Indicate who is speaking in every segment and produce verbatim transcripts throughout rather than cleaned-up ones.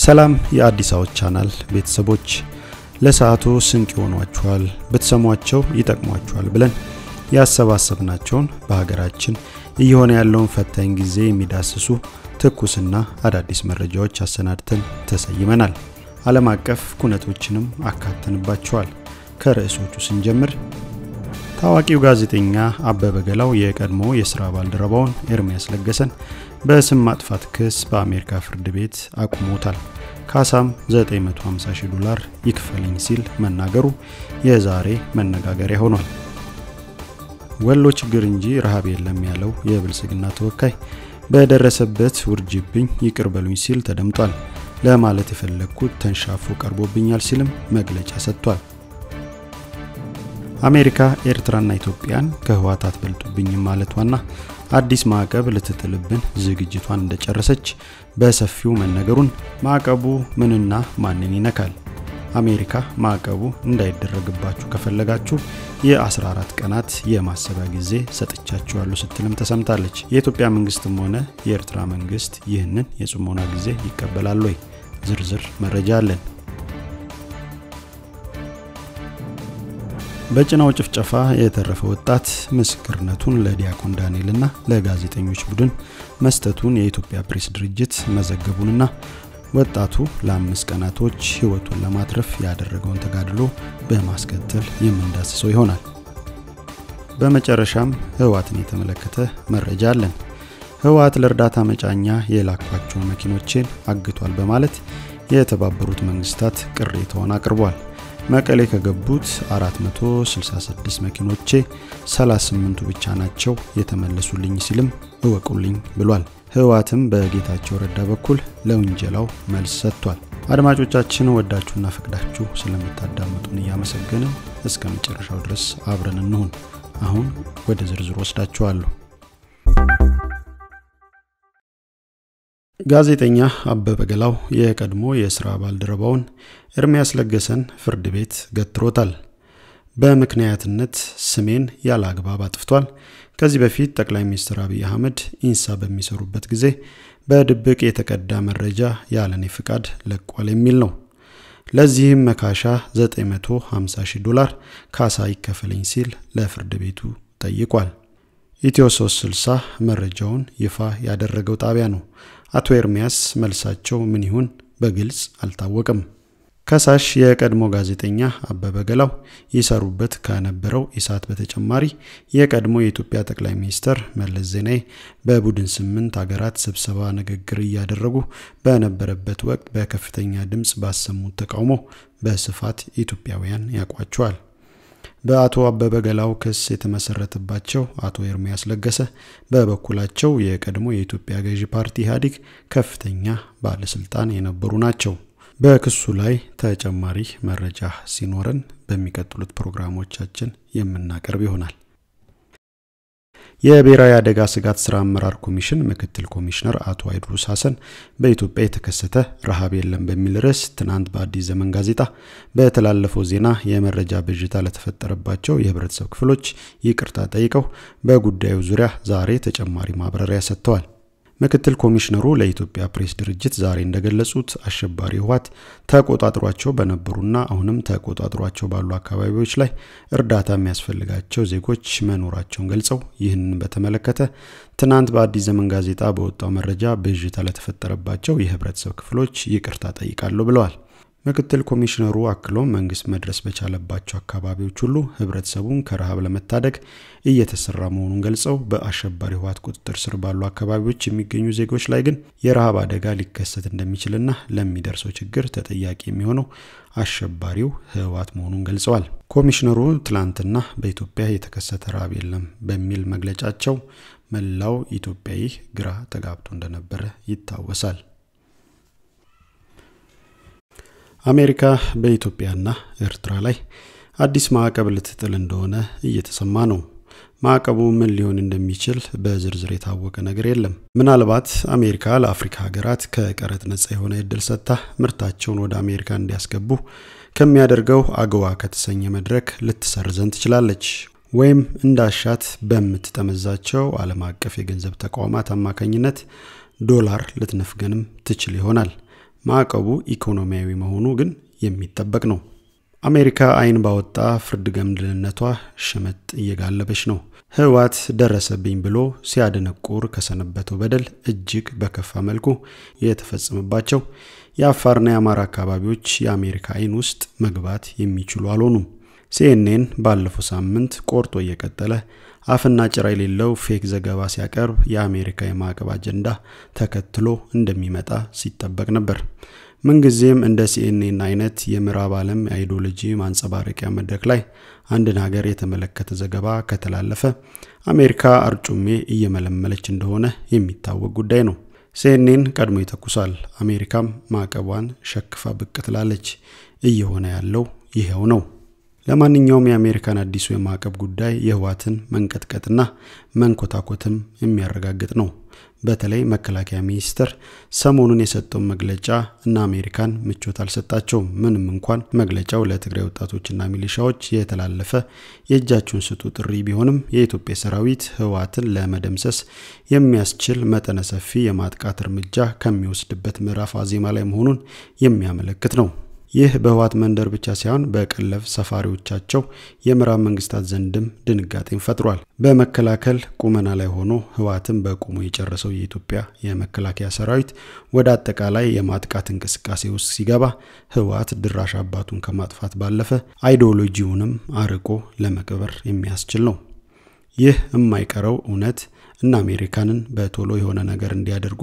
Speaker 1: ሰላም የአዲስ አበባ ቻናል ቤተሰቦች ለሰዓቱ ስንቅ ሆኗችኋል በተሰሟቸው ይጠቅሟችኋል ብለን ያሰባሰብናቸውን በሀገራችን እየሆነ ያለውን ፈታኝ ጊዜ የሚዳስሱ ትኩስና አዳዲስ መረጃዎች አሰናድተን ተሰይመናል። ዓለም አቀፍ ኩነቶችንም አካተንባቸዋል። ከርዕሶቹ ስንጀምር ታዋቂው ጋዜጠኛ አበበ ገላው የቀድሞ የሥራ ባልደረባውን ኤርሚያስ ለገሰን በስም ማጥፋት ክስ በአሜሪካ ፍርድ ቤት አቁሞታል። ካሳም ዘጠኝ መቶ ሃምሳ ሺህ ዶላር ይክፈልኝ ሲል መናገሩ የዛሬ መነጋገሪያ ሆኗል። ወሎ ችግር እንጂ ረሃብ የለም ያለው የብልጽግና ተወካይ በደረሰበት ውርጅብኝ ይቅርበሉኝ ሲል ተደምጧል። ለማለት የፈለኩት ተንሻፎ ቀርቦብኛል ሲልም መግለጫ ሰጥቷል። አሜሪካ ኤርትራና ኢትዮጵያን ከህዋት አትበልጡብኝ ማለቷና አዲስ ማዕቀብ ልትጥልብን ዝግጅቷን እንደጨረሰች በሰፊው መነገሩን ማዕቀቡ ምንና ማንን ይነካል? አሜሪካ ማዕቀቡ እንዳይደረግባችሁ ከፈለጋችሁ የ14 ቀናት የማሰቢያ ጊዜ ሰጥቻችኋለሁ ስትልም ተሰምታለች። የኢትዮጵያ መንግስትም ሆነ የኤርትራ መንግስት ይህንን የጽሞና ጊዜ ይቀበላሉ ወይ? ዝርዝር መረጃ አለን። በጭናው ጭፍጨፋ የተረፈ ወጣት ምስክርነቱን ለዲያቆን ዳንኤልና ለጋዜጠኞች ቡድን መስጠቱን የኢትዮጵያ ፕሬስ ድርጅት መዘገቡንና ወጣቱ ለአምስት ቀናቶች ህይወቱን ለማትረፍ ያደረገውን ተጋድሎ በማስከተል የምንዳስሰው ይሆናል። በመጨረሻም ህዋትን የተመለከተ መረጃ አለን። ህዋት ለእርዳታ መጫኛ የላኳቸው መኪኖችን አግቷል በማለት የተባበሩት መንግስታት ቅሬታውን አቅርቧል። መቀሌ ከገቡት አራት መቶ ስልሳ ስድስት መኪኖቼ ሰላሳ ስምንቱ ብቻ ናቸው የተመለሱልኝ ሲልም እወቁልኝ ብሏል። ህዋትም በጌታቸው ረዳ በኩል ለወንጀላው መልስ ሰጥቷል። አድማጮቻችን ወዳችሁና ፈቅዳችሁ ስለምታዳምጡን ያመሰግንን እስከ መጨረሻው ድረስ አብረን እንሁን። አሁን ወደ ዝርዝሩ ወስዳችኋለሁ። ጋዜጠኛ አበበ ገላው የቀድሞ የሥራ ባልደረባውን ኤርሚያስ ለገሰን ፍርድ ቤት ገትሮታል። በመክንያትነት ስሜን ያለ አግባብ አጥፍቷል። ከዚህ በፊት ጠቅላይ ሚኒስትር አብይ አህመድ ኢንሳ በሚሰሩበት ጊዜ በድብቅ የተቀዳ መረጃ ያለኔ ፍቃድ ለቋል የሚል ነው። ለዚህም መካሻ ዘጠኝ መቶ ሃምሳ ሺህ ዶላር ካሳ ይከፈለኝ ሲል ለፍርድ ቤቱ ጠይቋል። ኢትዮ ሶስት ስልሳ መረጃውን ይፋ ያደረገው ጣቢያ ነው። አቶ ኤርሚያስ መልሳቸው ምን ይሁን በግልጽ አልታወቀም። ከሳሽ የቀድሞ ጋዜጠኛ አበበ ገላው ይሰሩበት ከነበረው ኢሳት በተጨማሪ የቀድሞ የኢትዮጵያ ጠቅላይ ሚኒስትር መለስ ዜናዊ በቡድን ስምንት ሀገራት ስብሰባ ንግግር ያደረጉ በነበረበት ወቅት በከፍተኛ ድምጽ ባሰሙት ተቃውሞ በስፋት ኢትዮጵያውያን ያቋቸዋል። በአቶ አበበ ገላው ክስ የተመሰረተባቸው አቶ ኤርሚያስ ለገሰ በበኩላቸው የቀድሞ የኢትዮጵያ ገዢ ፓርቲ ኢህአዴግ ከፍተኛ ባለስልጣን የነበሩ ናቸው። በክሱ ላይ ተጨማሪ መረጃ ሲኖረን በሚቀጥሉት ፕሮግራሞቻችን የምናቀርብ ይሆናል። የብሔራዊ አደጋ ስጋት ስራ አመራር ኮሚሽን ምክትል ኮሚሽነር አቶ አይድሩስ ሐሰን በኢትዮጵያ የተከሰተ ረሃብ የለም በሚል ርዕስ ትናንት በአዲስ ዘመን ጋዜጣ በተላለፈው ዜና የመረጃ ብዥታ ለተፈጠረባቸው የህብረተሰብ ክፍሎች ይቅርታ ጠይቀው በጉዳዩ ዙሪያ ዛሬ ተጨማሪ ማብራሪያ ሰጥተዋል። ምክትል ኮሚሽነሩ ለኢትዮጵያ ፕሬስ ድርጅት ዛሬ እንደገለጹት አሸባሪ ህዋት ተቆጣጥሯቸው በነበሩና አሁንም ተቆጣጥሯቸው ባሉ አካባቢዎች ላይ እርዳታ የሚያስፈልጋቸው ዜጎች መኖራቸውን ገልጸው ይህንን በተመለከተ ትናንት በአዲስ ዘመን ጋዜጣ በወጣው መረጃ ብዥታ ለተፈጠረባቸው የህብረተሰብ ክፍሎች ይቅርታ ጠይቃለሁ ብለዋል። ምክትል ኮሚሽነሩ አክሎም መንግስት መድረስ በቻለባቸው አካባቢዎች ሁሉ ህብረተሰቡን ከረሃብ ለመታደግ እየተሰራ መሆኑን ገልጸው በአሸባሪ ህዋት ቁጥጥር ስር ባሉ አካባቢዎች የሚገኙ ዜጎች ላይ ግን የረሃብ አደጋ ሊከሰት እንደሚችልና ለሚደርሰው ችግር ተጠያቂ የሚሆነው አሸባሪው ህዋት መሆኑን ገልጸዋል። ኮሚሽነሩ ትላንትና በኢትዮጵያ የተከሰተ ረሃብ የለም በሚል መግለጫቸው መላው ኢትዮጵያዊ ግራ ተጋብቶ እንደነበረ ይታወሳል። አሜሪካ በኢትዮጵያና ኤርትራ ላይ አዲስ ማዕቀብ ልትጥል እንደሆነ እየተሰማ ነው። ማዕቀቡ ምን ሊሆን እንደሚችል በዝርዝር የታወቀ ነገር የለም። ምናልባት አሜሪካ ለአፍሪካ ሀገራት ከቀረጥ ነፃ የሆነ እድል ሰጥታ ምርታቸውን ወደ አሜሪካ እንዲያስገቡ ከሚያደርገው አገዋ ከተሰኘ መድረክ ልትሰርዘን ትችላለች። ወይም እንዳሻት በመትጠመዛቸው ዓለም አቀፍ የገንዘብ ተቋማት አማካኝነት ዶላር ልትነፍገንም ትችል ይሆናል። ማዕቀቡ ኢኮኖሚያዊ መሆኑ ግን የሚጠበቅ ነው። አሜሪካ አይን ባወጣ ፍርድ ገምድልነቷ ሽመጥ እየጋለበች ነው። ህወሓት ደረሰብኝ ብሎ ሲያደነቁር ከሰነበተው በደል እጅግ በከፋ መልኩ የተፈጸመባቸው የአፋርና የአማራ አካባቢዎች የአሜሪካ አይን ውስጥ መግባት የሚችሉ አልሆኑም። ሲኤንኤን ባለፈው ሳምንት ቆርጦ እየቀጠለ አፍና ጭራ የሌለው ፌክ ዘገባ ሲያቀርብ የአሜሪካ የማዕቀብ አጀንዳ ተከትሎ እንደሚመጣ ሲጠበቅ ነበር። ምንጊዜም እንደ ሲኤንኤን አይነት የምዕራብ ዓለም አይዲዮሎጂ ማንጸባረቂያ መድረክ ላይ አንድን ሀገር የተመለከተ ዘገባ ከተላለፈ አሜሪካ አርጩሜ እየመለመለች እንደሆነ የሚታወቅ ጉዳይ ነው። ሲኤንኤን ቀድሞ ይተኩሳል፣ አሜሪካም ማዕቀቧን ሸክፋ ብቅ ትላለች። እየሆነ ያለው ይሄው ነው። ለማንኛውም የአሜሪካን አዲሱ የማዕቀብ ጉዳይ የህወሓትን መንቀጥቀጥና መንኮታኮትም የሚያረጋግጥ ነው። በተለይ መከላከያ ሚኒስቴር ሰሞኑን የሰጠው መግለጫ እና አሜሪካን ምቾት አልሰጣቸውም። ምንም እንኳን መግለጫው ለትግራይ ወጣቶችና ሚሊሻዎች የተላለፈ የእጃቸውን ስጡ ጥሪ ቢሆንም የኢትዮጵያ ሰራዊት ህወሓትን ለመደምሰስ የሚያስችል መጠነ ሰፊ የማጥቃት እርምጃ ከሚወስድበት ምዕራፍ አዜማ ላይ መሆኑን የሚያመለክት ነው። ይህ በህወሓት መንደር ብቻ ሳይሆን በቀለብ ሰፋሪዎቻቸው የምዕራብ መንግስታት ዘንድም ድንጋጤን ፈጥሯል። በመከላከል ቁመና ላይ ሆኖ ህወሓትን በቁሙ የጨረሰው የኢትዮጵያ የመከላከያ ሰራዊት ወደ አጠቃላይ የማጥቃት እንቅስቃሴ ውስጥ ሲገባ ህወሓት ድራሽ አባቱን ከማጥፋት ባለፈ አይዲዮሎጂውንም አርቆ ለመቅበር የሚያስችል ነው። ይህ የማይቀረው እውነት እና አሜሪካንን በቶሎ የሆነ ነገር እንዲያደርጉ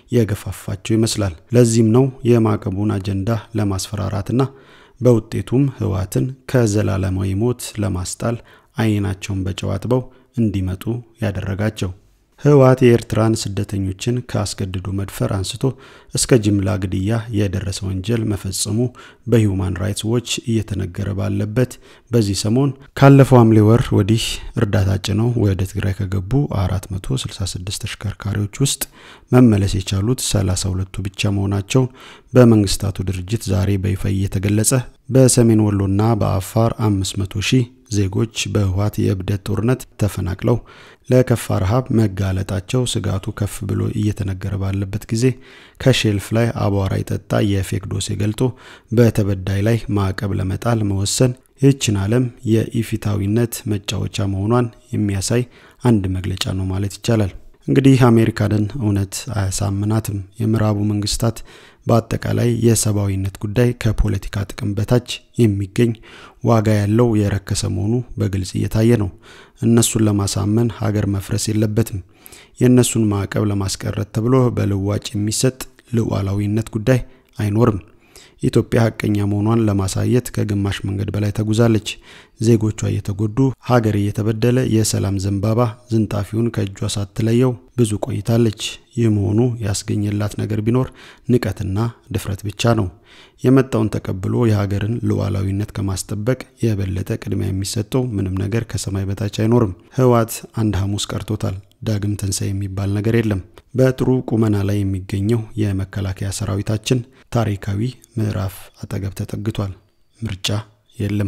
Speaker 1: የገፋፋቸው ይመስላል። ለዚህም ነው የማዕቀቡን አጀንዳ ለማስፈራራትና በውጤቱም ህወሓትን ከዘላለማዊ ሞት ለማስጣል አይናቸውን በጨው አጥበው እንዲመጡ ያደረጋቸው። ህወሓት የኤርትራን ስደተኞችን ከአስገድዶ መድፈር አንስቶ እስከ ጅምላ ግድያ የደረሰ ወንጀል መፈጸሙ በሂውማን ራይትስ ዎች እየተነገረ ባለበት በዚህ ሰሞን ካለፈው ሐምሌ ወር ወዲህ እርዳታ ጭነው ወደ ትግራይ ከገቡ አራት መቶ ስልሳ ስድስት ተሽከርካሪዎች ውስጥ መመለስ የቻሉት ሰላሳ ሁለቱ ብቻ መሆናቸው በመንግስታቱ ድርጅት ዛሬ በይፋ እየተገለጸ በሰሜን ወሎና በአፋር አምስት መቶ ሺህ ዜጎች በህወሓት የእብደት ጦርነት ተፈናቅለው ለከፋ ረሃብ መጋለጣቸው ስጋቱ ከፍ ብሎ እየተነገረ ባለበት ጊዜ ከሼልፍ ላይ አቧራ ይጠጣ የፌክ ዶሴ ገልጦ በተበዳይ ላይ ማዕቀብ ለመጣል መወሰን ይህችን ዓለም የኢፊታዊነት መጫወቻ መሆኗን የሚያሳይ አንድ መግለጫ ነው ማለት ይቻላል። እንግዲህ አሜሪካንን እውነት አያሳምናትም። የምዕራቡ መንግስታት በአጠቃላይ የሰብአዊነት ጉዳይ ከፖለቲካ ጥቅም በታች የሚገኝ ዋጋ ያለው የረከሰ መሆኑ በግልጽ እየታየ ነው። እነሱን ለማሳመን ሀገር መፍረስ የለበትም። የነሱን ማዕቀብ ለማስቀረት ተብሎ በልዋጭ የሚሰጥ ሉዓላዊነት ጉዳይ አይኖርም። ኢትዮጵያ ሀቀኛ መሆኗን ለማሳየት ከግማሽ መንገድ በላይ ተጉዛለች። ዜጎቿ እየተጎዱ ሀገር እየተበደለ የሰላም ዘንባባ ዝንጣፊውን ከእጇ ሳትለየው ብዙ ቆይታለች። ይህ መሆኑ ያስገኘላት ነገር ቢኖር ንቀትና ድፍረት ብቻ ነው። የመጣውን ተቀብሎ የሀገርን ሉዓላዊነት ከማስጠበቅ የበለጠ ቅድሚያ የሚሰጠው ምንም ነገር ከሰማይ በታች አይኖርም። ህወሓት አንድ ሐሙስ ቀርቶታል። ዳግም ተንሳይ የሚባል ነገር የለም። በጥሩ ቁመና ላይ የሚገኘው የመከላከያ ሰራዊታችን ታሪካዊ ምዕራፍ አጠገብ ተጠግቷል። ምርጫ የለም።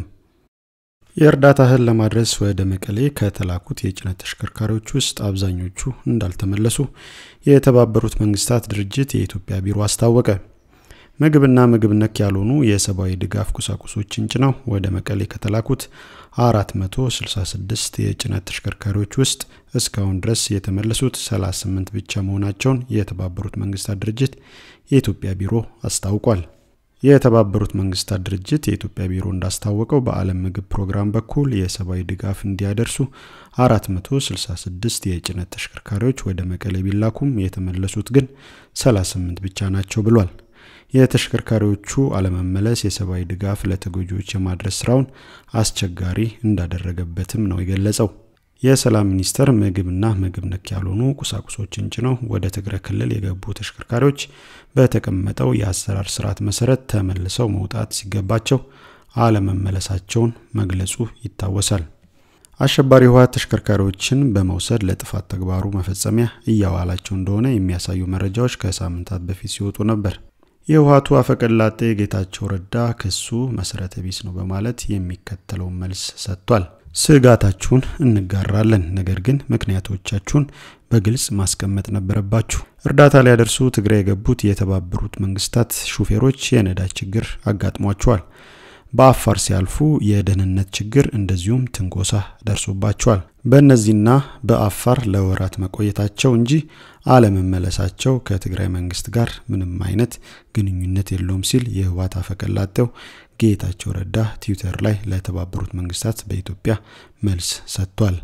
Speaker 1: የእርዳታ እህል ለማድረስ ወደ መቀሌ ከተላኩት የጭነት ተሽከርካሪዎች ውስጥ አብዛኞቹ እንዳልተመለሱ የተባበሩት መንግስታት ድርጅት የኢትዮጵያ ቢሮ አስታወቀ። ምግብና ምግብ ነክ ያልሆኑ የሰብአዊ ድጋፍ ቁሳቁሶችን ጭነው ወደ መቀሌ ከተላኩት አራት መቶ ስልሳ ስድስት የጭነት ተሽከርካሪዎች ውስጥ እስካሁን ድረስ የተመለሱት ሰላሳ ስምንት ብቻ መሆናቸውን የተባበሩት መንግስታት ድርጅት የኢትዮጵያ ቢሮ አስታውቋል። የተባበሩት መንግስታት ድርጅት የኢትዮጵያ ቢሮ እንዳስታወቀው በዓለም ምግብ ፕሮግራም በኩል የሰብአዊ ድጋፍ እንዲያደርሱ አራት መቶ ስልሳ ስድስት የጭነት ተሽከርካሪዎች ወደ መቀሌ ቢላኩም የተመለሱት ግን ሰላሳ ስምንት ብቻ ናቸው ብሏል። የተሽከርካሪዎቹ አለመመለስ የሰብአዊ ድጋፍ ለተጎጂዎች የማድረስ ስራውን አስቸጋሪ እንዳደረገበትም ነው የገለጸው። የሰላም ሚኒስቴር ምግብና ምግብ ነክ ያልሆኑ ቁሳቁሶችን ጭነው ወደ ትግራይ ክልል የገቡ ተሽከርካሪዎች በተቀመጠው የአሰራር ስርዓት መሰረት ተመልሰው መውጣት ሲገባቸው አለመመለሳቸውን መግለጹ ይታወሳል። አሸባሪ ህወሓት ተሽከርካሪዎችን በመውሰድ ለጥፋት ተግባሩ መፈጸሚያ እያዋላቸው እንደሆነ የሚያሳዩ መረጃዎች ከሳምንታት በፊት ሲወጡ ነበር። የህወሓቱ አፈቀላጤ ጌታቸው ረዳ ክሱ መሰረተ ቢስ ነው በማለት የሚከተለው መልስ ሰጥቷል። ስጋታችሁን እንጋራለን፣ ነገር ግን ምክንያቶቻችሁን በግልጽ ማስቀመጥ ነበረባችሁ። እርዳታ ሊያደርሱ ትግራይ የገቡት የተባበሩት መንግስታት ሹፌሮች የነዳጅ ችግር አጋጥሟቸዋል። በአፋር ሲያልፉ የደህንነት ችግር እንደዚሁም ትንኮሳ ደርሶባቸዋል። በእነዚህና በአፋር ለወራት መቆየታቸው እንጂ አለመመለሳቸው ከትግራይ መንግስት ጋር ምንም አይነት ግንኙነት የለውም ሲል የህወሓት አፈቀላጤው ጌታቸው ረዳ ትዊተር ላይ ለተባበሩት መንግስታት በኢትዮጵያ መልስ ሰጥቷል።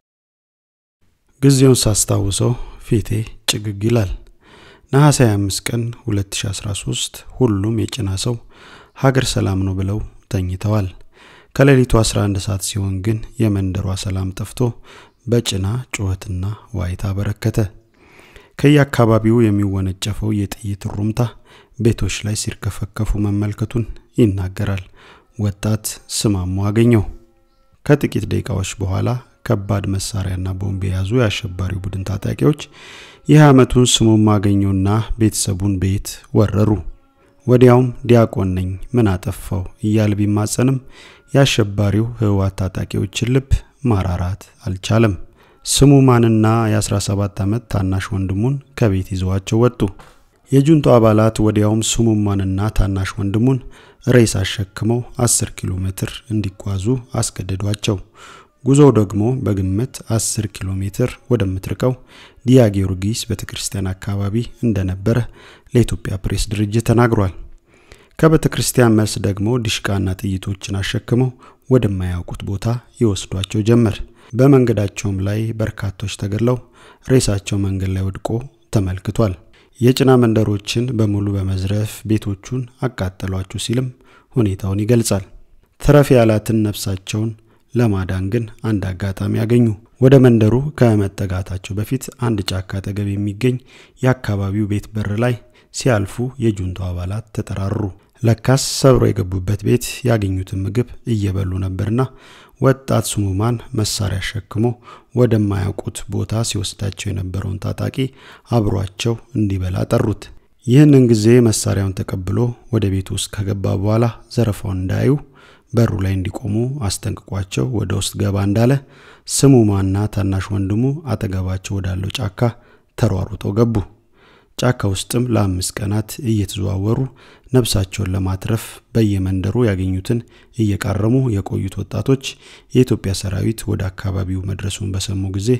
Speaker 1: ጊዜውን ሳስታውሰው ፊቴ ጭግግ ይላል። ነሐሴ ሃያ አምስት ቀን ሁለት ሺህ አስራ ሶስት ሁሉም የጭና ሰው ሀገር ሰላም ነው ብለው ተኝተዋል። ከሌሊቱ አስራ አንድ ሰዓት ሲሆን ግን የመንደሯ ሰላም ጠፍቶ በጭና ጩኸትና ዋይታ በረከተ። ከየአካባቢው የሚወነጨፈው የጥይት ሩምታ ቤቶች ላይ ሲርከፈከፉ መመልከቱን ይናገራል ወጣት ስማሙ አገኘው። ከጥቂት ደቂቃዎች በኋላ ከባድ መሳሪያና ቦምብ የያዙ የአሸባሪው ቡድን ታጣቂዎች የዓመቱን ስሙም አገኘውና ቤተሰቡን ቤት ወረሩ። ወዲያውም ዲያቆን ነኝ ምን አጠፋው እያለ ቢማጸንም ያሸባሪው ህወሓት ታጣቂዎችን ልብ ማራራት አልቻለም። ስሙማንና የ17 ዓመት ታናሽ ወንድሙን ከቤት ይዘዋቸው ወጡ። የጁንቶ አባላት ወዲያውም ስሙማንና ታናሽ ወንድሙን ሬሳ አሸክመው አስር ኪሎ ሜትር እንዲጓዙ አስገደዷቸው። ጉዞው ደግሞ በግምት አስር ኪሎ ሜትር ወደምትርቀው ዲያ ጊዮርጊስ ቤተክርስቲያን አካባቢ እንደነበረ ለኢትዮጵያ ፕሬስ ድርጅት ተናግሯል። ከቤተክርስቲያን መልስ ደግሞ ዲሽቃና ጥይቶችን አሸክመው ወደማያውቁት ቦታ ይወስዷቸው ጀመር። በመንገዳቸውም ላይ በርካቶች ተገድለው ሬሳቸው መንገድ ላይ ወድቆ ተመልክቷል። የጭና መንደሮችን በሙሉ በመዝረፍ ቤቶቹን አቃጠሏቸው ሲልም ሁኔታውን ይገልጻል። ተረፍ ያላትን ነፍሳቸውን ለማዳን ግን አንድ አጋጣሚ ያገኙ። ወደ መንደሩ ከመጠጋታቸው በፊት አንድ ጫካ አጠገብ የሚገኝ የአካባቢው ቤት በር ላይ ሲያልፉ የጁንቶ አባላት ተጠራሩ። ለካስ ሰብሮ የገቡበት ቤት ያገኙትን ምግብ እየበሉ ነበርና ወጣት ስሙማን መሳሪያ ሸክሞ ወደማያውቁት ቦታ ሲወስዳቸው የነበረውን ታጣቂ አብሯቸው እንዲበላ ጠሩት። ይህንን ጊዜ መሳሪያውን ተቀብሎ ወደ ቤቱ ውስጥ ከገባ በኋላ ዘረፋውን እንዳዩ በሩ ላይ እንዲቆሙ አስጠንቅቋቸው ወደ ውስጥ ገባ እንዳለ ስሙማንና ታናሽ ወንድሙ አጠገባቸው ወዳለው ጫካ ተሯሩጠው ገቡ። ጫካ ውስጥም ለአምስት ቀናት እየተዘዋወሩ ነፍሳቸውን ለማትረፍ በየመንደሩ ያገኙትን እየቃረሙ የቆዩት ወጣቶች የኢትዮጵያ ሰራዊት ወደ አካባቢው መድረሱን በሰሙ ጊዜ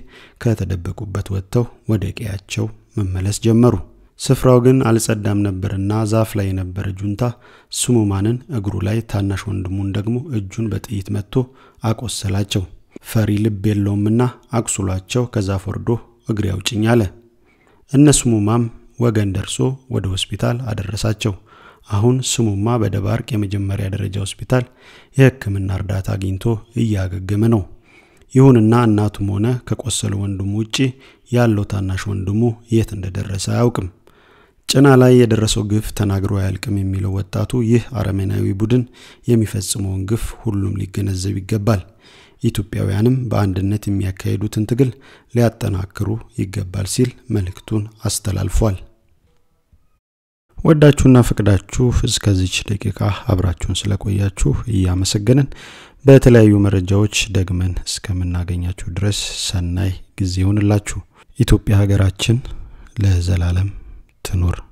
Speaker 1: ከተደበቁበት ወጥተው ወደ ቀያቸው መመለስ ጀመሩ። ስፍራው ግን አልጸዳም ነበርና ዛፍ ላይ የነበረ ጁንታ ስሙማንን እግሩ ላይ ታናሽ ወንድሙን ደግሞ እጁን በጥይት መትቶ አቆሰላቸው። ፈሪ ልብ የለውምና አቁስሏቸው ከዛፍ ወርዶ እግሬ አውጭኝ አለ። እነሱሙማም ወገን ደርሶ ወደ ሆስፒታል አደረሳቸው። አሁን ስሙማ በደባርቅ የመጀመሪያ ደረጃ ሆስፒታል የሕክምና እርዳታ አግኝቶ እያገገመ ነው። ይሁንና እናቱም ሆነ ከቆሰለ ወንድሙ ውጪ ያለው ታናሽ ወንድሙ የት እንደደረሰ አያውቅም። ጭና ላይ የደረሰው ግፍ ተናግሮ ያልቅም የሚለው ወጣቱ ይህ አረመናዊ ቡድን የሚፈጽመውን ግፍ ሁሉም ሊገነዘብ ይገባል። ኢትዮጵያውያንም በአንድነት የሚያካሂዱትን ትግል ሊያጠናክሩ ይገባል ሲል መልእክቱን አስተላልፏል። ወዳችሁና ፈቅዳችሁ እስከዚህ ደቂቃ አብራችሁን ስለቆያችሁ እያመሰገንን በተለያዩ መረጃዎች ደግመን እስከምናገኛችሁ ድረስ ሰናይ ጊዜ ይሁንላችሁ። ኢትዮጵያ ሀገራችን ለዘላለም ትኑር።